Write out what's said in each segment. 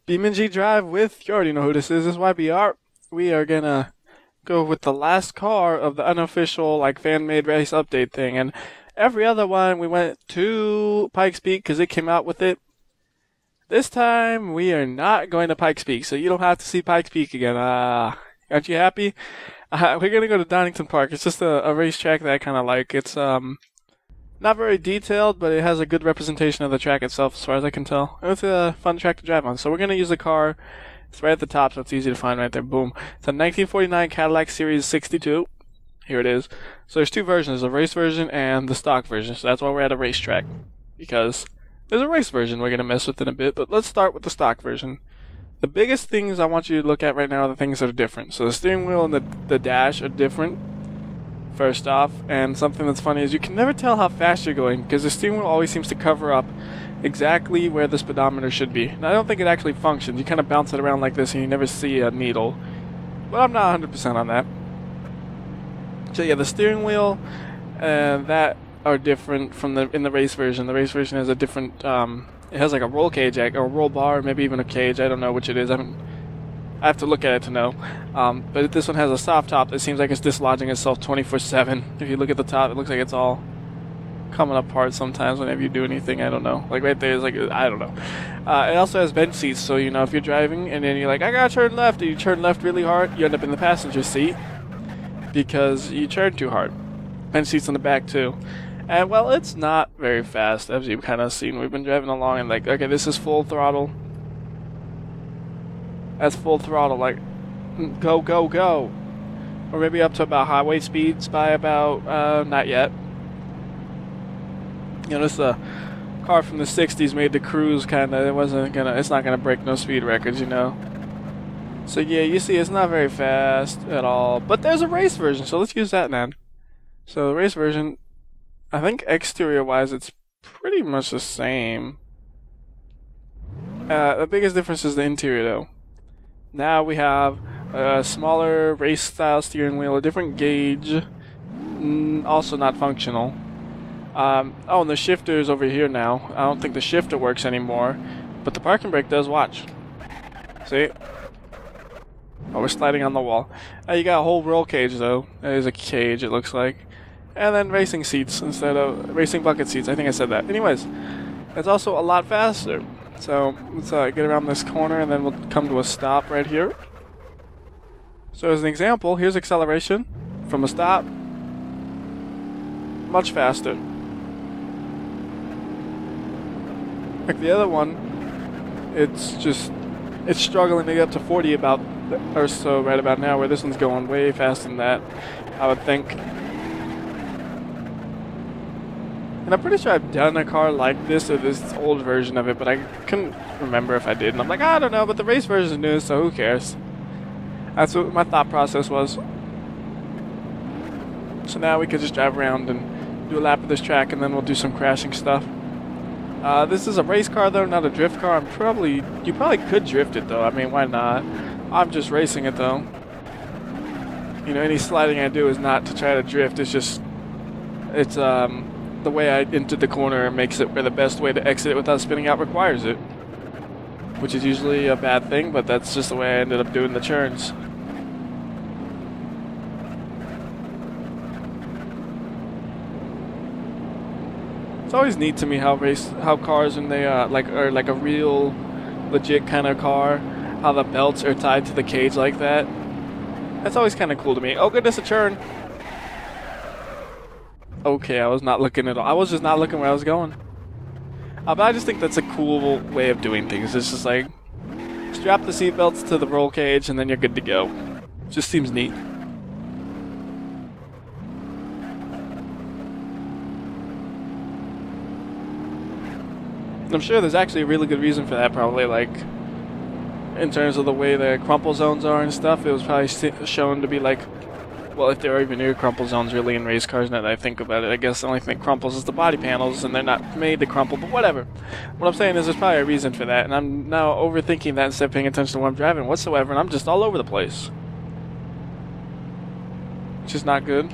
BeamNG Drive with, you already know who this is YBR. We are gonna go with the last car of the unofficial, like, fan-made race update thing. And every other one, we went to Pikes Peak because it came out with it. This time, we are not going to Pikes Peak, so you don't have to see Pikes Peak again. Aren't you happy? We're gonna go to Donington Park. It's just a racetrack that I kind of like. It's, not very detailed, but it has a good representation of the track itself, as far as I can tell. It's a fun track to drive on. So we're going to use the car. It's right at the top, so it's easy to find right there. Boom. It's a 1949 Cadillac Series 62. Here it is. So there's two versions, the race version and the stock version. So that's why we're at a racetrack, because there's a race version we're going to mess with in a bit. But let's start with the stock version. The biggest things I want you to look at right now are the things that are different. So the steering wheel and the dash are different. First off, and something that's funny is you can never tell how fast you're going because the steering wheel always seems to cover up exactly where the speedometer should be. And I don't think it actually functions. You kind of bounce it around like this and you never see a needle. But I'm not 100% on that. So yeah, the steering wheel and that are different from in the race version. The race version has a different, it has like a roll cage, or a roll bar, maybe even a cage. I don't know which it is. I have to look at it to know. But this one has a soft top that seems like it's dislodging itself 24/7. If you look at the top, it looks like it's all coming apart sometimes whenever you do anything. I don't know. Like right there is like, I don't know. It also has bench seats, so you know if you're driving and then you're like, I gotta turn left, and you turn left really hard, you end up in the passenger seat because you turned too hard. Bench seats in the back too. And well, it's not very fast, as you've kind of seen. We've been driving along and like, okay, this is full throttle. That's full throttle, like, go, go, go. Or maybe up to about highway speeds by about, not yet. You know, this is a car from the 60s made to cruise, kind of. It's not gonna break no speed records, you know. So yeah, you see it's not very fast at all. But there's a race version, so let's use that then. So the race version, I think exterior-wise, it's pretty much the same. The biggest difference is the interior, though. Now we have a smaller race-style steering wheel, a different gauge, also not functional. Oh, and the shifter is over here now. I don't think the shifter works anymore, but the parking brake does. Watch. See? Oh, we're sliding on the wall. You got a whole roll cage, though. There's a cage, it looks like. And then racing seats instead of racing bucket seats. I think I said that. Anyways, it's also a lot faster. So let's get around this corner and then we'll come to a stop right here. So as an example, here's acceleration from a stop. Much faster. Like the other one, it's struggling to get up to 40 about or so right about now, where this one's going way faster than that, I would think. And I'm pretty sure I've done a car like this, or this old version of it, but I couldn't remember if I did. And I'm like, I don't know, but the race version is new, so who cares? That's what my thought process was. So now we could just drive around and do a lap of this track, and then we'll do some crashing stuff. This is a race car, though, not a drift car. You probably could drift it, though. I mean, why not? I'm just racing it, though. You know, any sliding I do is not to try to drift. It's the way I entered the corner makes it where the best way to exit it without spinning out requires it. Which is usually a bad thing, but that's just the way I ended up doing the turns. It's always neat to me how cars, when they are like a real legit kind of car, how the belts are tied to the cage like that. That's always kind of cool to me. Oh goodness, a turn. Okay, I was not looking at all. I was just not looking where I was going. But I just think that's a cool way of doing things. It's just like, strap the seatbelts to the roll cage and then you're good to go. Just seems neat. I'm sure there's actually a really good reason for that, probably, like, in terms of the way the crumple zones are and stuff. It was probably shown to be like, well, if there are even new crumple zones really in race cars, now that I think about it, I guess the only thing that crumples is the body panels, and they're not made to crumple, but whatever. What I'm saying is there's probably a reason for that, and I'm now overthinking that instead of paying attention to what I'm driving whatsoever, and I'm just all over the place. Which is not good.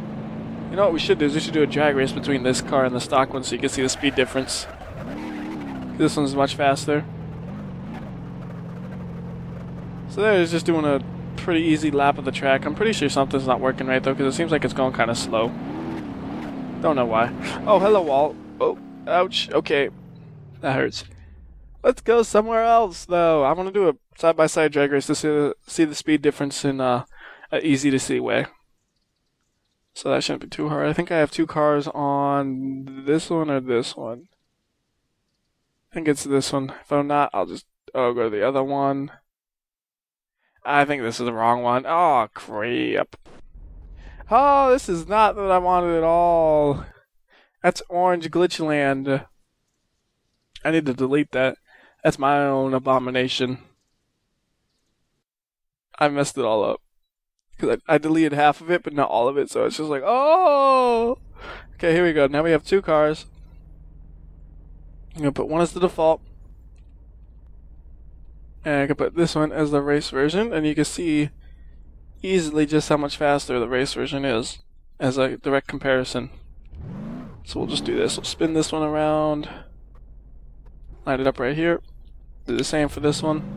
You know what we should do is we should do a drag race between this car and the stock one so you can see the speed difference. This one's much faster. So there, it's just doing a pretty easy lap of the track. I'm pretty sure something's not working right though, because it seems like it's going kind of slow. Don't know why. Oh, hello, Walt. Oh, ouch. Okay, that hurts. Let's go somewhere else though. I want to do a side-by-side drag race to see the speed difference in an easy to see way. So that shouldn't be too hard. I think I have two cars on this one or this one. I think it's this one. If I'm not, I'll just go to the other one. I think this is the wrong one. Oh, crap. Oh, this is not what I wanted at all. That's Orange Glitchland. I need to delete that. That's my own abomination. I messed it all up. Because I deleted half of it, but not all of it, so it's just like, oh! Okay, here we go. Now we have two cars. I'm going to put one as the default. And I can put this one as the race version, and you can see easily just how much faster the race version is as a direct comparison. So we'll just do this. We'll spin this one around. Line it up right here. Do the same for this one.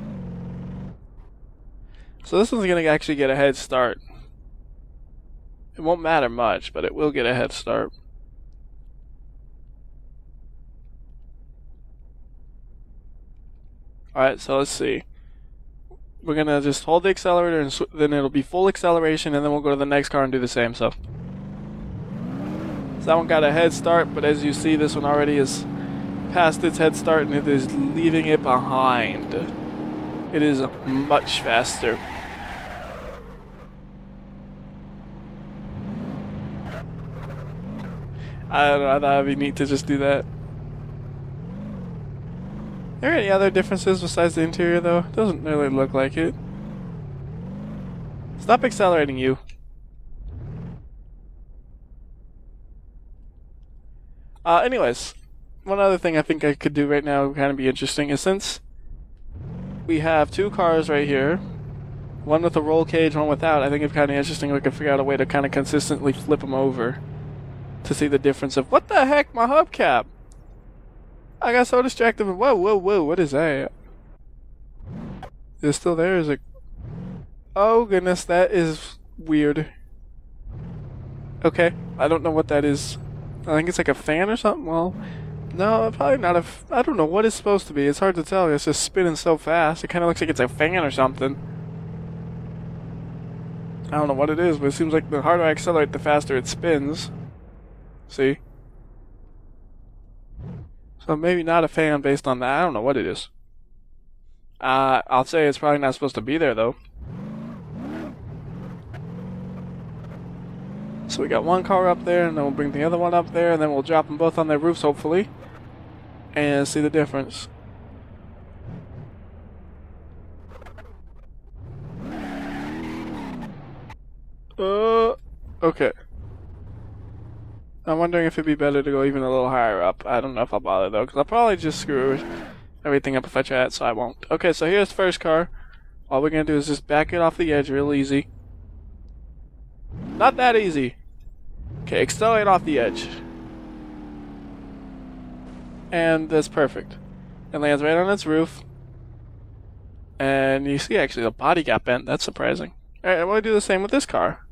So this one's going to actually get a head start. It won't matter much, but it will get a head start. Alright, so let's see. We're going to just hold the accelerator and then it'll be full acceleration, and then we'll go to the next car and do the same. So that one got a head start, but as you see, this one already is past its head start and it is leaving it behind. It is much faster. I don't know, I thought it'd be neat to just do that. Are there any other differences besides the interior though? Doesn't really look like it. Stop accelerating, you. Anyways, one other thing I think I could do right now would kind of be interesting is, since we have two cars right here, one with a roll cage, one without, I think it's kind of interesting if we could figure out a way to kind of consistently flip them over to see the difference of, what the heck, my hubcap? I got so distracted. Whoa, whoa, whoa, what is that? Is it still there? Is it? Oh goodness, that is weird. Okay, I don't know what that is. I think it's like a fan or something. Well, no, probably not a. I don't know what it's supposed to be. It's hard to tell. It's just spinning so fast. It kind of looks like it's a fan or something. I don't know what it is, but it seems like the harder I accelerate, the faster it spins. See? So maybe not a fan based on that. I don't know what it is. I'll say it's probably not supposed to be there though. So we got one car up there, and then we'll bring the other one up there, and then we'll drop them both on their roofs hopefully, and see the difference. Okay. I'm wondering if it'd be better to go even a little higher up. I don't know if I'll bother though, because I'll probably just screw everything up if I try it, so I won't. Okay, so here's the first car. All we're going to do is just back it off the edge real easy. Not that easy. Okay, accelerate off the edge. And that's perfect. It lands right on its roof. And you see actually the body got bent. That's surprising. Alright, I'm going to do the same with this car.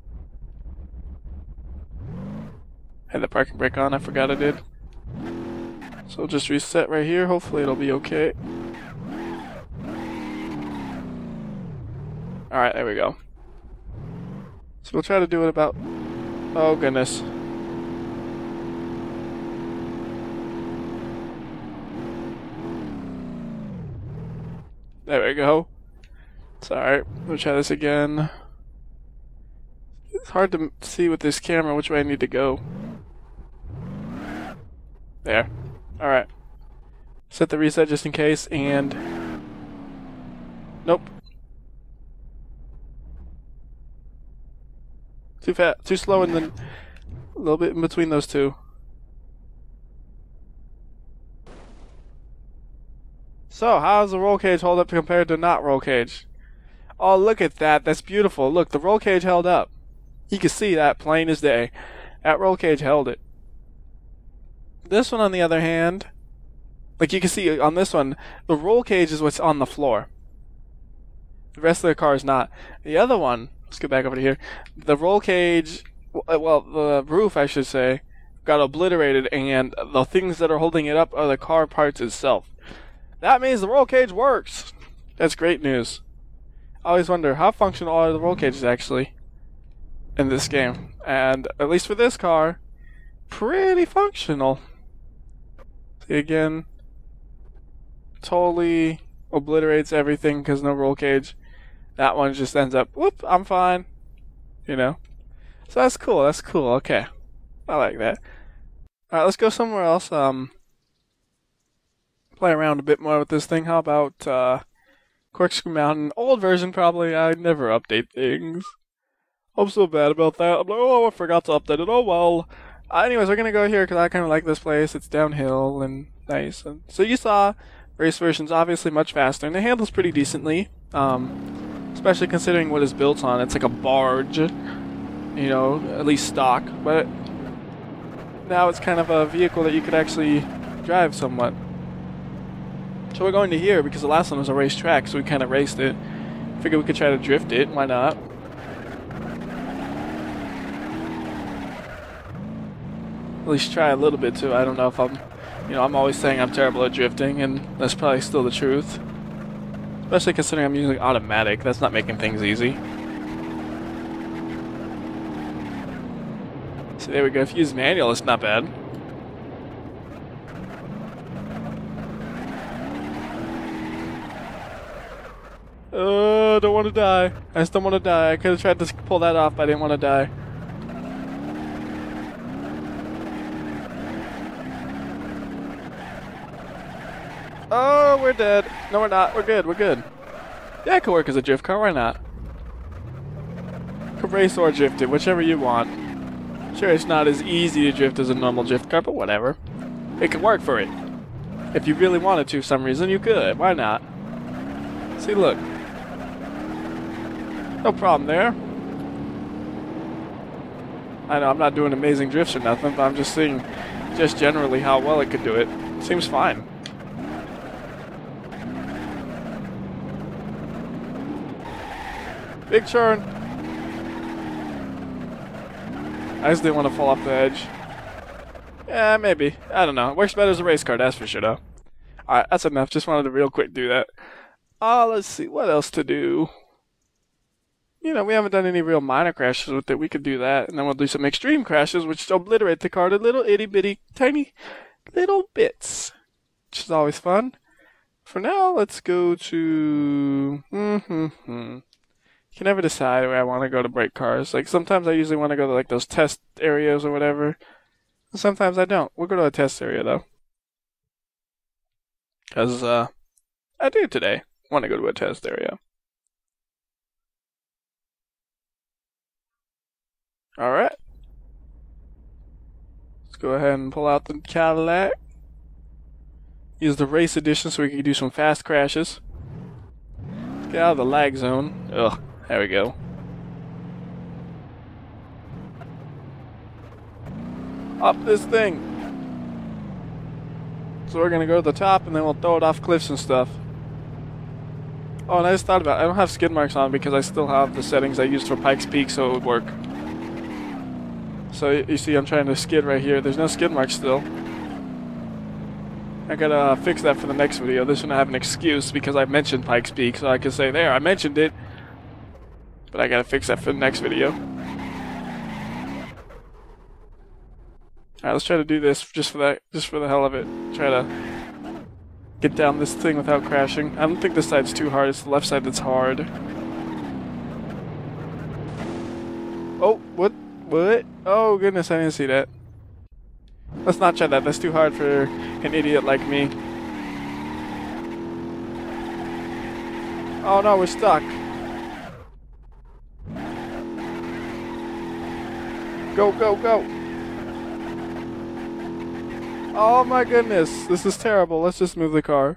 Had the parking brake on, I forgot I did. So just reset right here, hopefully it'll be okay. Alright, there we go. So we'll try to do it about... Oh goodness. There we go. Sorry, we'll try this again. It's hard to see with this camera which way I need to go. There. Alright. Set the reset just in case, and... Nope. Too fast, too slow, and then a little bit in between those two. So, how does the roll cage hold up compared to not roll cage? Oh, look at that. That's beautiful. Look, the roll cage held up. You can see that plain as day. That roll cage held it. This one, on the other hand, Like you can see on this one, the roll cage is what's on the floor. The rest of the car is not. The other one, let's get back over to here. The roll cage, well, the roof, I should say, got obliterated, and the things that are holding it up are the car parts itself. That means the roll cage works. That's great news. I always wonder how functional are the roll cages actually in this game, and at least for this car, pretty functional. See again, totally obliterates everything because no roll cage. That one just ends up, whoop, I'm fine. You know? So that's cool, that's cool, okay. I like that. Alright, let's go somewhere else. Play around a bit more with this thing. How about, Corkscrew Mountain? Old version, probably. I never update things. I'm so bad about that. I'm like, oh, I forgot to update it. Oh, well. Anyways, we're gonna go here because I kind of like this place. It's downhill and nice. And so you saw race version's obviously much faster, and it handles pretty decently. Especially considering what it's built on. It's like a barge, you know, at least stock. But now it's kind of a vehicle that you could actually drive somewhat. So we're going to here because the last one was a racetrack, so we kind of raced it. Figured we could try to drift it. Why not? At least try a little bit too. I don't know if I'm, you know, I'm always saying I'm terrible at drifting, and that's probably still the truth. Especially considering I'm using automatic. That's not making things easy. So there we go. If you use manual, it's not bad. Don't want to die. I just don't want to die. I could have tried to pull that off, but I didn't want to die. Oh, we're dead. No, we're not. We're good. We're good. Yeah, it could work as a drift car. Why not? Could race or drift it, whichever you want. Sure, it's not as easy to drift as a normal drift car, but whatever. It could work for it. If you really wanted to, for some reason, you could. Why not? See, look. No problem there. I know I'm not doing amazing drifts or nothing, but I'm just seeing just generally how well it could do it. Seems fine. Big turn. I just didn't want to fall off the edge. Yeah, maybe. I don't know. It works better as a race car, that's for sure, though. Alright, that's enough. Just wanted to real quick do that. Let's see. What else to do? You know, we haven't done any real minor crashes with it. We could do that. And then we'll do some extreme crashes, which obliterate the car to little itty-bitty, tiny little bits. Which is always fun. For now, let's go to... I can never decide where I want to go to break cars. Like, sometimes I usually want to go to, like, those test areas or whatever. And sometimes I don't. We'll go to a test area, though. Because, I do today want to go to a test area. Alright. Let's go ahead and pull out the Cadillac. Use the race edition so we can do some fast crashes. Let's get out of the lag zone. Ugh, there we go. Up this thing. So we're gonna go to the top and then we'll throw it off cliffs and stuff. Oh, and I just thought about it. I don't have skid marks on because I still have the settings I used for Pikes Peak, so it would work. So you see I'm trying to skid right here. There's no skid marks still. I gotta fix that for the next video. This one I have an excuse because I mentioned Pikes Peak, so I can say, there, I mentioned it. But I gotta fix that for the next video. Alright, let's try to do this just for the hell of it. Try to get down this thing without crashing. I don't think this side's too hard, it's the left side that's hard. Oh, what? What? Oh goodness, I didn't see that. Let's not try that, that's too hard for an idiot like me. Oh no, we're stuck. Go, go, go. Oh my goodness, this is terrible. Let's just move the car.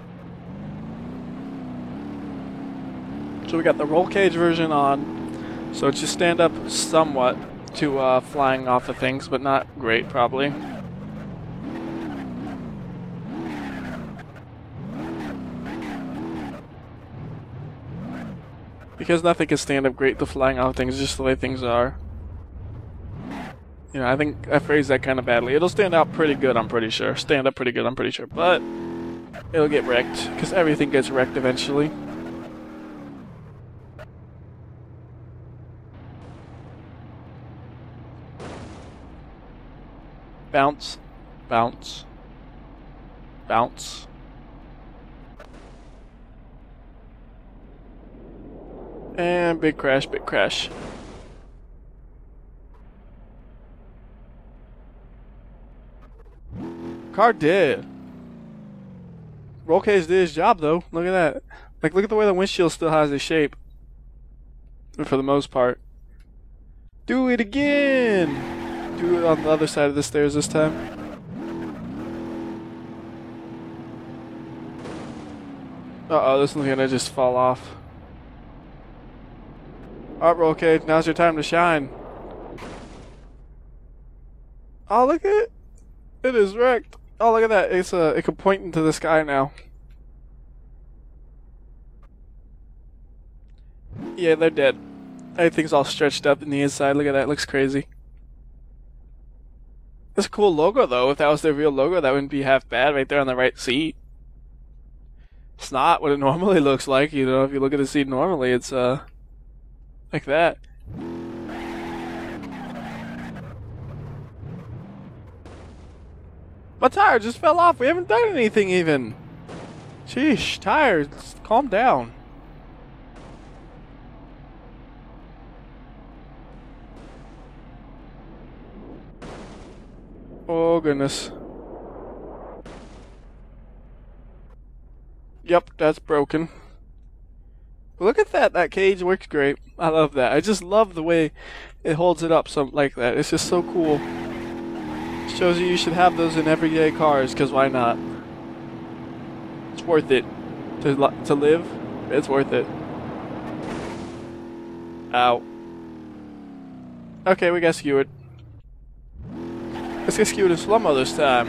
So we got the roll cage version on. So just stand up somewhat to flying off of things, but not great probably. Because nothing can stand up great to flying off things, just the way things are. You know, I think I phrased that kind of badly. It'll stand out pretty good, I'm pretty sure. Stand up pretty good, I'm pretty sure. But it'll get wrecked, because everything gets wrecked eventually. Bounce. Bounce. Bounce. And big crash, big crash. Car did. Roll cage did his job though. Look at that. Like, look at the way the windshield still has its shape. For the most part. Do it again! Do it on the other side of the stairs this time. Uh-oh, this one's gonna just fall off. Alright, roll cage, now's your time to shine. Oh, look at it. It is wrecked. Oh, look at that. It can point into the sky now. Yeah, they're dead. Everything's all stretched up in the inside. Look at that. It looks crazy. That's a cool logo, though. If that was their real logo, that wouldn't be half bad right there on the right seat. It's not what it normally looks like. You know, if you look at the seat normally, it's, like that. My tire just fell off. We haven't done anything even. Sheesh, tires, calm down. Oh goodness. Yep, that's broken. Look at that. That cage works great. I love that. I just love the way it holds it up like that. It's just so cool. Shows you should have those in everyday cars, because why not? It's worth it. To live, it's worth it. Ow. Okay, we got skewered. Let's get skewered in slow-mo this time.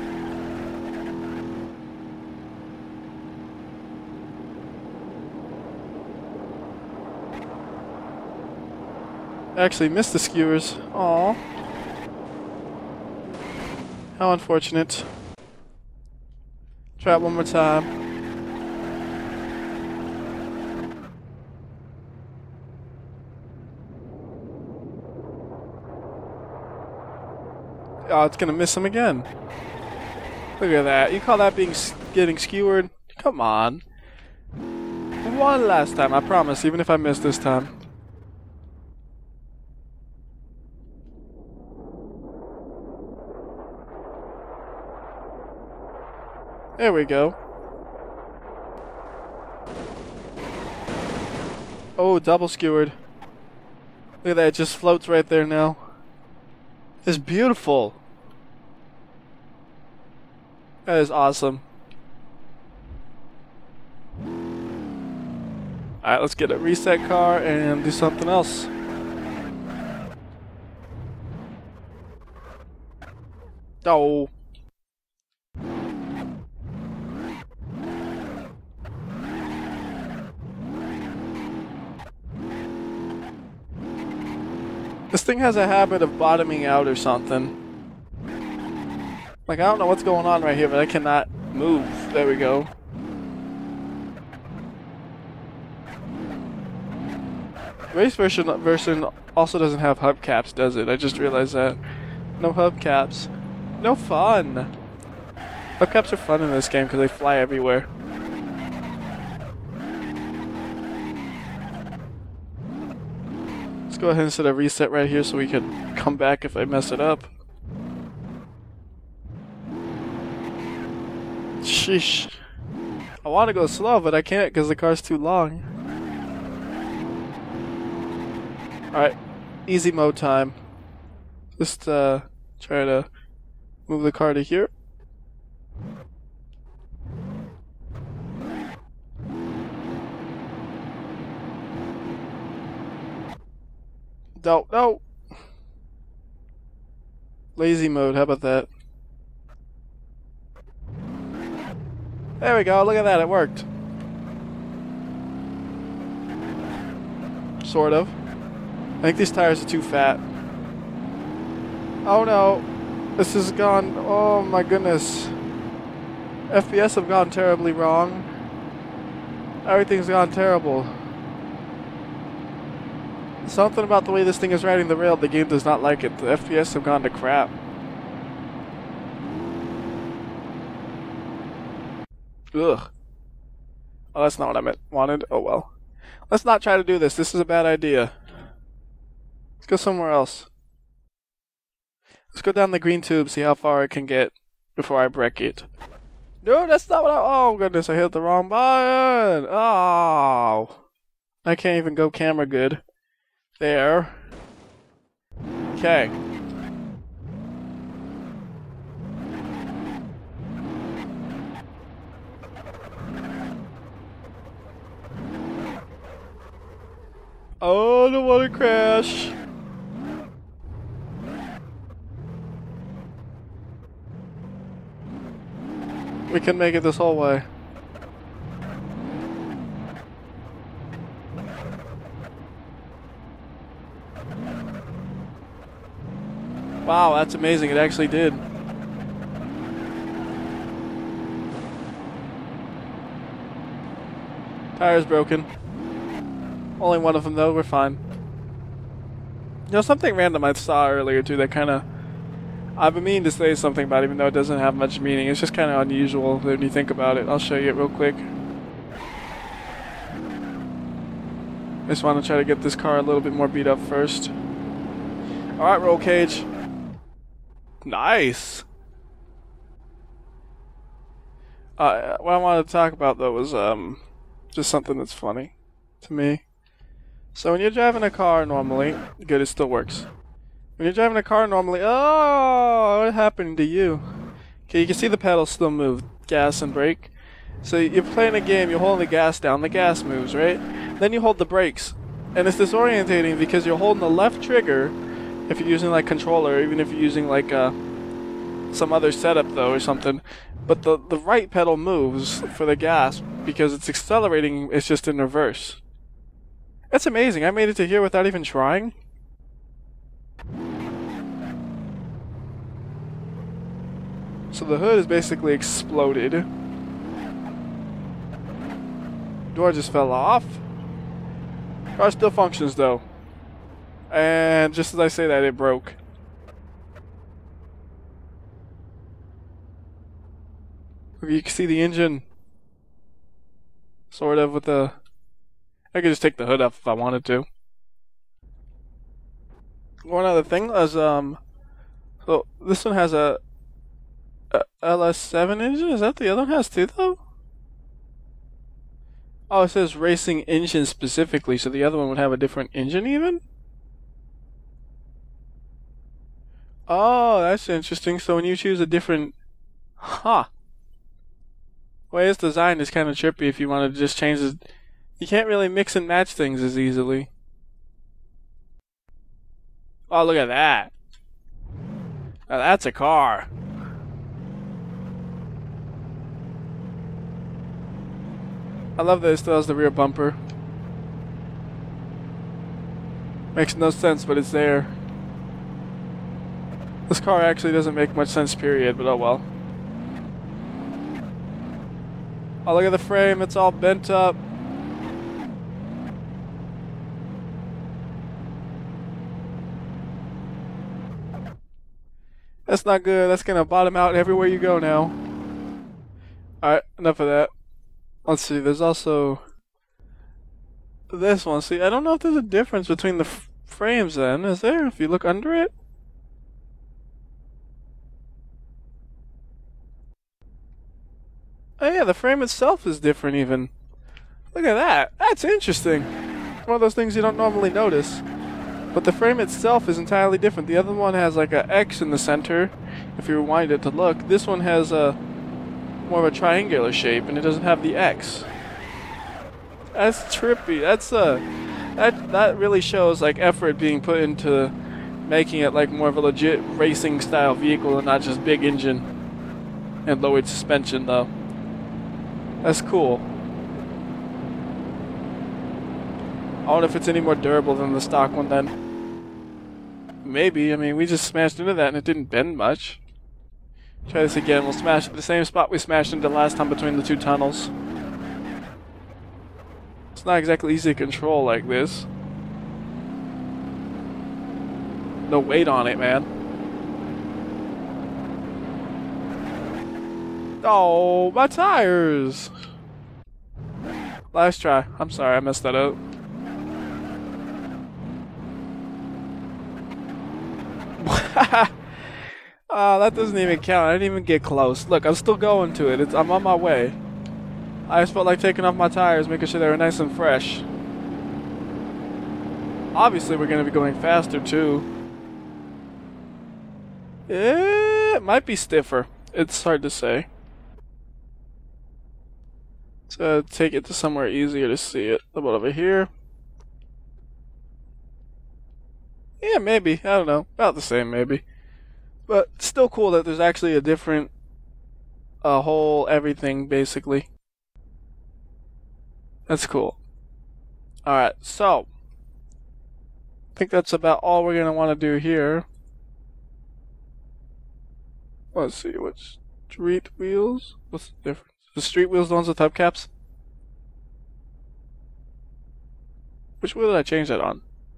Actually missed the skewers. Aww. How unfortunate. Try it one more time. Oh, it's gonna miss him again. Look at that. You call that getting skewered? Come on. One last time, I promise, even if I miss this time. There we go. Oh, double skewered. Look at that, it just floats right there now. It's beautiful. That is awesome. Alright, let's get a reset car and do something else. Oh. This thing has a habit of bottoming out or something. Like, I don't know what's going on right here, but I cannot move. There we go. Race version also doesn't have hubcaps, does it? I just realized that. No hubcaps. No fun! Hubcaps are fun in this game because they fly everywhere. Let's go ahead and set a reset right here so we can come back if I mess it up. Sheesh. I want to go slow, but I can't because the car's too long. Alright, easy mode time. Just try to move the car to here. Don't. No. Lazy mode. How about that? There we go. Look at that. It worked. Sort of. I think these tires are too fat. Oh no. This has gone. Oh my goodness. FPS have gone terribly wrong. Everything's gone terrible. Something about the way this thing is riding the rail, the game does not like it. The FPS have gone to crap. Ugh. Oh, that's not what I wanted. Oh well. Let's not try to do this. This is a bad idea. Let's go somewhere else. Let's go down the green tube, see how far I can get before I break it. No, that's not what I... Oh, goodness, I hit the wrong button. Oh. I can't even go camera good. There. Okay. Oh, I don't want to crash. We can make it this whole way. Wow, that's amazing. It actually did. Tire's broken. Only one of them though, we're fine. You know, something random I saw earlier too that kind of... I've been meaning to say something about it, even though it doesn't have much meaning. It's just kind of unusual when you think about it. I'll show you it real quick. I just want to try to get this car a little bit more beat up first. Alright, roll cage. Nice! What I wanted to talk about though was just something that's funny to me. So when you're driving a car normally, good, it still works. When you're driving a car normally, oh, what happened to you? Okay, you can see the pedals still move, gas and brake. So you're playing a game, you're holding the gas down, the gas moves, right? Then you hold the brakes. And it's disorientating because you're holding the left trigger, if you're using like controller, even if you're using like some other setup though or something. But the right pedal moves for the gas because it's accelerating, it's just in reverse. That's amazing, I made it to here without even trying. So the hood is basically exploded. Door just fell off. Car still functions though. And just as I say that, it broke. You can see the engine. Sort of with the... I could just take the hood off if I wanted to. One other thing is, so this one has a LS7 engine? Is that the other one has too, though? Oh, it says racing engine specifically, so the other one would have a different engine even? Oh, that's interesting. So when you choose a different... Huh. The way it's designed is kind of trippy if you want to just change the... You can't really mix and match things as easily. Oh, look at that. Now that's a car. I love that it still has the rear bumper. Makes no sense, but it's there. This car actually doesn't make much sense, period, but oh well. Oh, look at the frame, it's all bent up. That's not good, that's gonna bottom out everywhere you go now. Alright, enough of that. Let's see, there's also this one. See, I don't know if there's a difference between the frames then, is there? If you look under it? Oh yeah, the frame itself is different even. Look at that. That's interesting. One of those things you don't normally notice. But the frame itself is entirely different. The other one has like a X in the center, if you rewind it to look. This one has a more of a triangular shape, and it doesn't have the X. That's trippy. That really shows like effort being put into making it like more of a legit racing style vehicle and not just big engine and lowered suspension though. That's cool. I wonder if it's any more durable than the stock one then. Maybe. I mean, we just smashed into that and it didn't bend much. Try this again. We'll smash the same spot we smashed into last time between the two tunnels. It's not exactly easy to control like this. No weight on it, man. Oh, my tires! Last try. I'm sorry, I messed that up. That doesn't even count. I didn't even get close. Look, I'm still going to it. I'm on my way. I just felt like taking off my tires, making sure they were nice and fresh. Obviously, we're going to be going faster, too. It might be stiffer. It's hard to say. So take it to somewhere easier to see it. How about over here? Yeah, maybe. I don't know. About the same, maybe. But still cool that there's actually a different whole everything, basically. That's cool. Alright, so. I think that's about all we're going to want to do here. Let's see, what street wheels? What's the difference? The street wheels the ones with hubcaps? Which wheel did I change that on?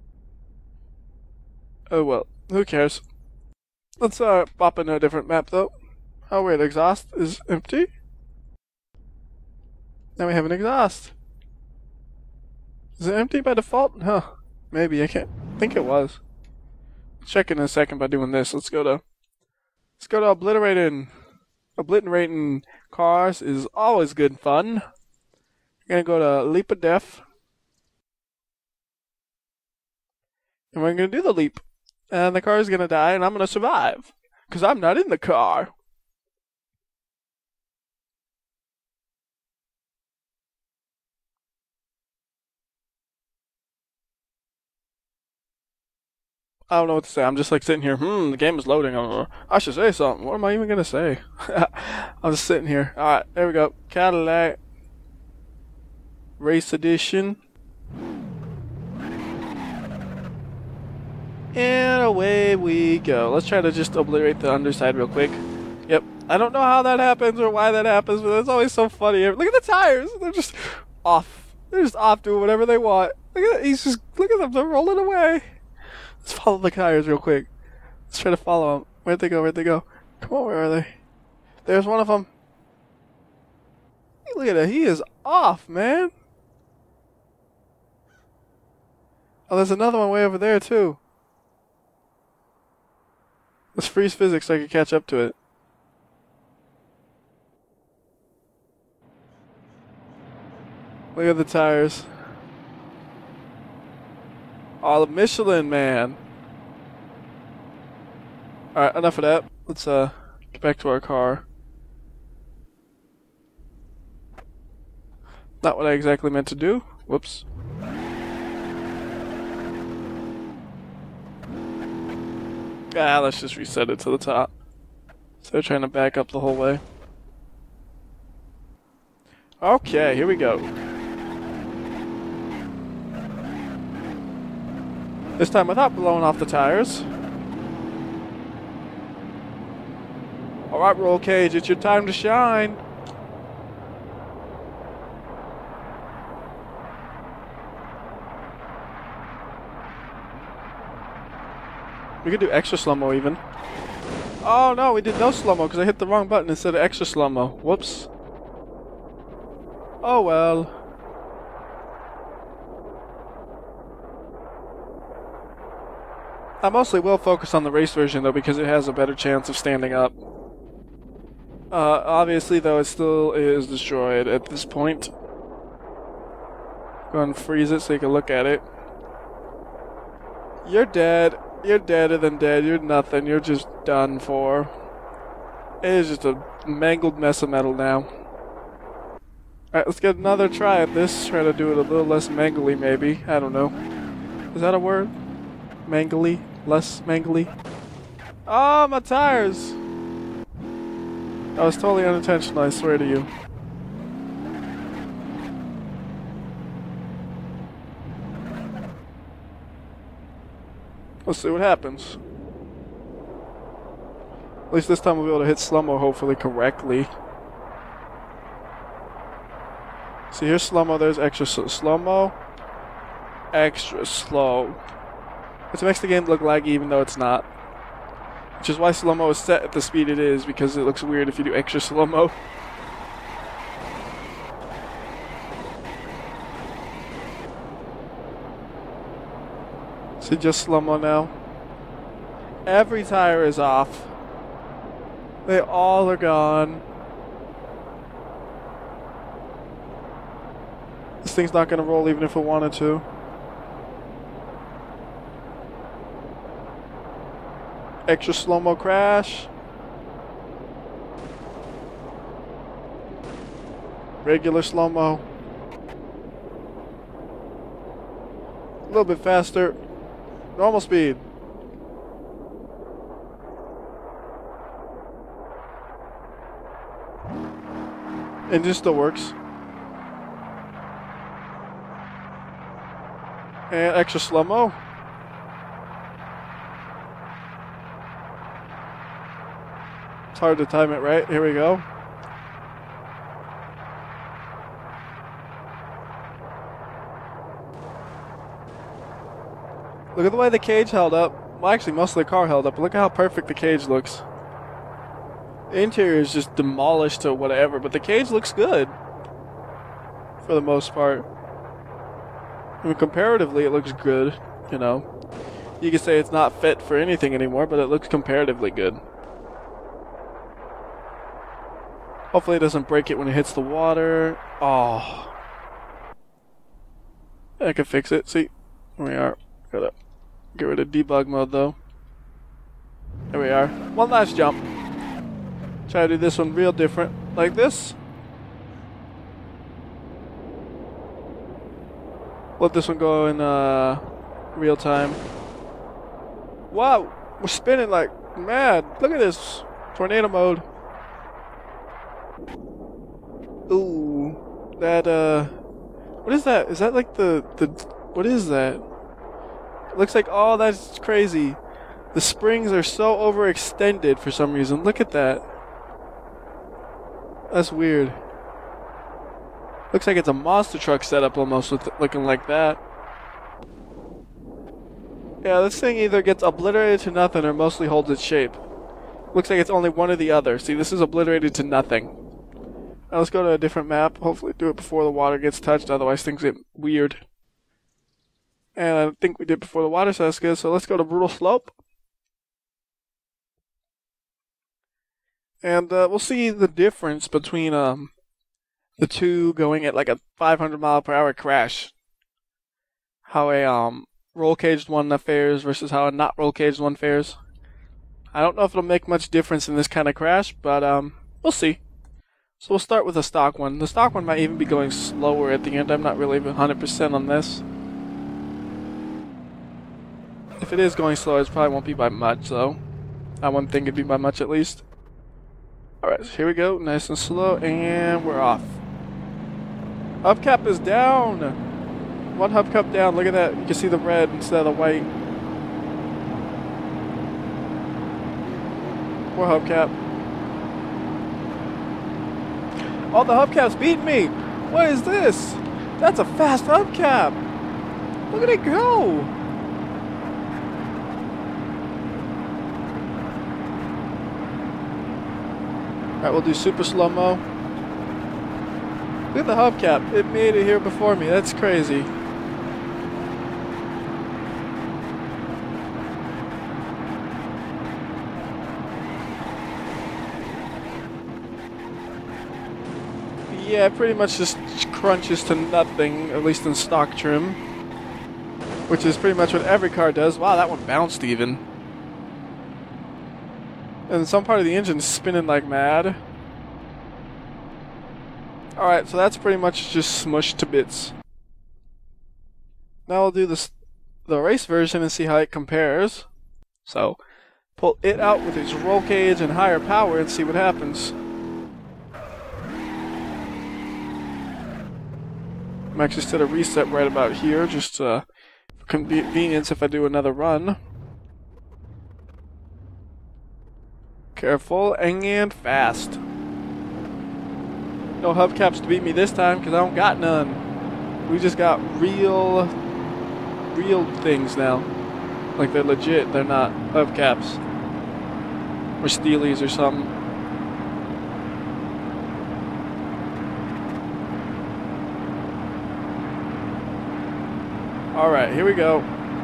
Oh well, who cares? Let's pop into a different map though. Oh wait, exhaust is empty? Now we have an exhaust. Is it empty by default? Huh. Maybe, I can't think it was. Check in a second by doing this. Let's go to obliterating. Obliterating cars is always good fun. We're gonna go to Leap of Death. And we're gonna do the leap. And the car is gonna die and I'm gonna survive. Because I'm not in the car. I don't know what to say. I'm just like sitting here. The game is loading. I should say something. What am I even gonna say? I'm just sitting here. Alright, there we go. Cadillac Race Edition. And away we go. Let's try to just obliterate the underside real quick. Yep. I don't know how that happens or why that happens, but it's always so funny. Look at the tires. They're just off. They're just off doing whatever they want. Look at that. Look at them. They're rolling away. Let's follow the tires real quick. Let's try to follow them. Where'd they go? Where'd they go? Come on, where are they? There's one of them. Look at that. He is off, man. Oh, there's another one way over there, too. Let's freeze physics so I can catch up to it. Look at the tires. Oh, the Michelin, man. Alright, enough of that. Let's get back to our car. Not what I exactly meant to do. Whoops. Let's just reset it to the top. So trying to back up the whole way. Okay, here we go. This time without blowing off the tires. Alright, Roll Cage, it's your time to shine. We could do extra slow-mo even. Oh no, we did no slow-mo because I hit the wrong button instead of extra slow-mo. Whoops. Oh well. I mostly will focus on the race version though because it has a better chance of standing up. Obviously though it still is destroyed at this point. Go and freeze it so you can look at it. You're dead. You're deader than dead. You're nothing. You're just done for. It is just a mangled mess of metal now. Alright, let's get another try at this. Try to do it a little less mangly, maybe. I don't know. Is that a word? Mangly? Less mangly? Ah, my tires! That was totally unintentional, I swear to you. Let's see what happens. At least this time we'll be able to hit slow-mo hopefully correctly. See, here's slow-mo, there's extra slow-mo. Extra slow. Which makes the game look laggy even though it's not. Which is why slow-mo is set at the speed it is, because it looks weird if you do extra slow-mo. See, just slow-mo now. Every tire is off. They all are gone. This thing's not gonna roll even if it wanted to. Extra slow-mo crash. Regular slow-mo. A little bit faster. Normal speed. Engine still works. And extra slow-mo. It's hard to time it right. Here we go. Look at the way the cage held up. Well, actually, most of the car held up. Look at how perfect the cage looks. The interior is just demolished to whatever, but the cage looks good. For the most part. I mean, comparatively, it looks good, you know. You could say it's not fit for anything anymore, but it looks comparatively good. Hopefully it doesn't break it when it hits the water. Oh. I can fix it. See? Here we are. Gotta get rid of debug mode, though. There we are. One last jump. Try to do this one real different. Like this. Let this one go in real time. Wow, we're spinning like mad. Look at this. Tornado mode. Ooh. That, what is that? Is that like the, what is that? It looks like, oh, that's crazy. The springs are so overextended for some reason. Look at that. That's weird. Looks like it's a monster truck setup almost with it looking like that. Yeah, this thing either gets obliterated to nothing or mostly holds its shape. Looks like it's only one or the other. See, this is obliterated to nothing. Now let's go to a different map. Hopefully do it before the water gets touched, otherwise things get weird. And I think we did before the water, so that's good. So let's go to Brutal Slope. And we'll see the difference between the two going at like a 500 mile per hour crash. How a roll caged one fares versus how a not roll caged one fares. I don't know if it'll make much difference in this kind of crash, but we'll see. So we'll start with a stock one. The stock one might even be going slower at the end. I'm not really 100% on this. If it is going slow, it probably won't be by much, though. I wouldn't think it'd be by much at least. Alright, so here we go. Nice and slow, and we're off. Hubcap is down! One hubcap down. Look at that. You can see the red instead of the white. Poor hubcap. Oh, the hubcap's beating me! What is this? That's a fast hubcap! Look at it go! Alright, we'll do super slow-mo. Look at the hubcap. It made it here before me. That's crazy. Yeah, it pretty much just crunches to nothing, at least in stock trim. Which is pretty much what every car does. Wow, that one bounced even. And some part of the engine's spinning like mad. Alright, so that's pretty much just smushed to bits. Now we'll do the race version and see how it compares. So, pull it out with its roll cage and higher power and see what happens. I'm actually set a reset right about here, just for convenience if I do another run. Careful and fast. No hubcaps to beat me this time because I don't got none. We just got real things now. Like they're legit, they're not hubcaps. Or steelies or something. Alright, here we go.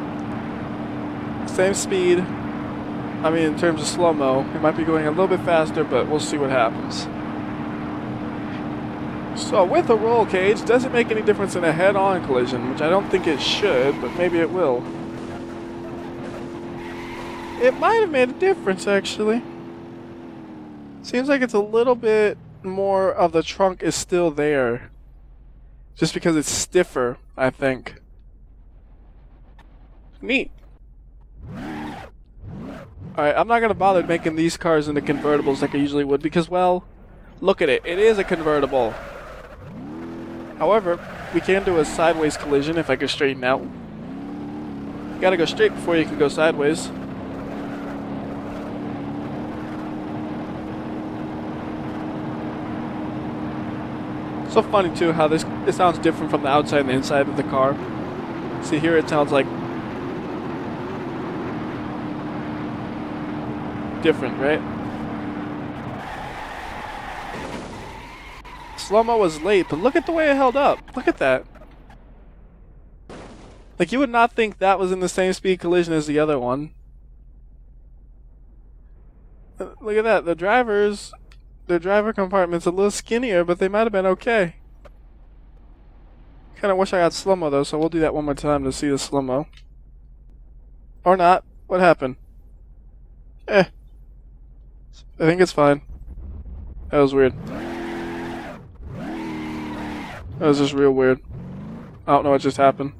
Same speed. I mean, in terms of slow-mo. It might be going a little bit faster, but we'll see what happens. So, with a roll cage, does it make any difference in a head-on collision? Which I don't think it should, but maybe it will. It might have made a difference, actually. Seems like it's a little bit more of the trunk is still there. Just because it's stiffer, I think. Neat. Alright, I'm not going to bother making these cars into convertibles like I usually would because, well, look at it. It is a convertible. However, we can do a sideways collision if I go straighten out. You gotta go straight before you can go sideways. So funny too how this sounds different from the outside and the inside of the car. See here it sounds like different, right? Slow-mo was late, but look at the way it held up. Look at that. Like, you would not think that was in the same speed collision as the other one. Look at that. The driver compartment's a little skinnier, but they might have been okay. Kinda wish I got slow-mo though, so we'll do that one more time to see the slow-mo. Or not. What happened? I think it's fine. That was weird. That was just real weird. I don't know what just happened.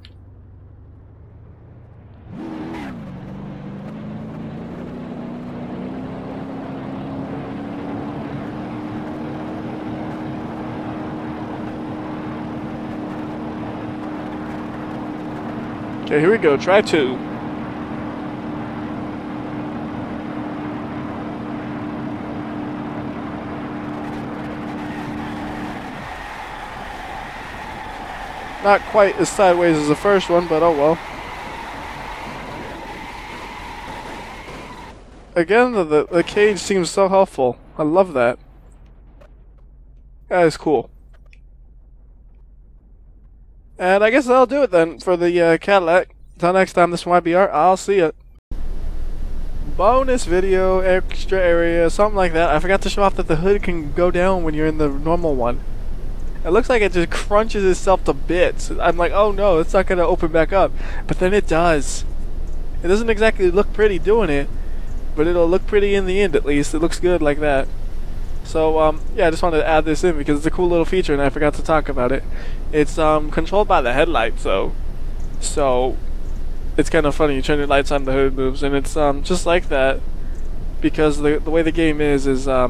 Okay, here we go. Try 2. Not quite as sideways as the first one, but oh well. Again, the cage seems so helpful. I love that. That is cool. And I guess that'll do it then for the Cadillac. Until next time, this is YBR. I'll see ya. Bonus video, extra area, something like that. I forgot to show off that the hood can go down when you're in the normal one. It looks like it just crunches itself to bits. I'm like, oh no, it's not going to open back up. But then it does. It doesn't exactly look pretty doing it, but it'll look pretty in the end at least. It looks good like that. So, yeah, I just wanted to add this in because it's a cool little feature and I forgot to talk about it. It's controlled by the headlight, so it's kind of funny. You turn your lights on, the hood moves, and it's just like that because the way the game is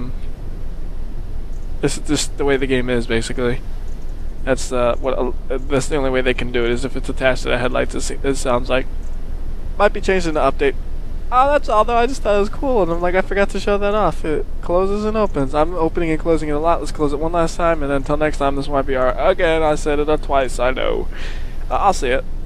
this is just the way the game is, basically. That's that's the only way they can do it, is if it's attached to the headlights, it sounds like. Might be changed in the update. Oh, that's all though. I just thought it was cool, and I'm like, I forgot to show that off. It closes and opens. I'm opening and closing it a lot. Let's close it one last time, and then until next time, this might be our... Again, I said it twice, I know. I'll see it.